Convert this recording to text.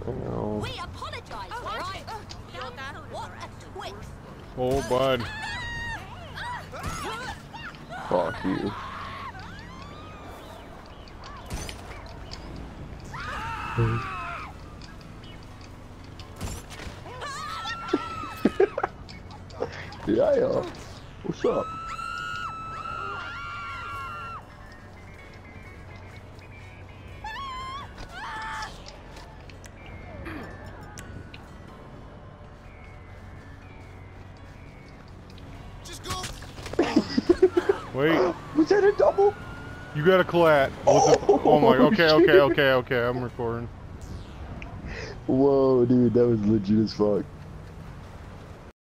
Oh. We apologize, right? What a twist. Oh, bud. Fuck you. Yeah. What's up? Wait. Was that a double? You got a collat. Oh my. Okay. I'm recording. Whoa, dude, that was legit as fuck.